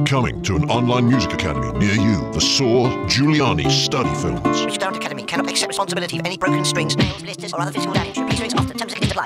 Coming to an online music academy near you, the Saw Giuliani Study Films. Richard Durrant Academy cannot accept responsibility for any broken strings, nails, blisters, or other physical damage. Repeat after terms of conditions apply.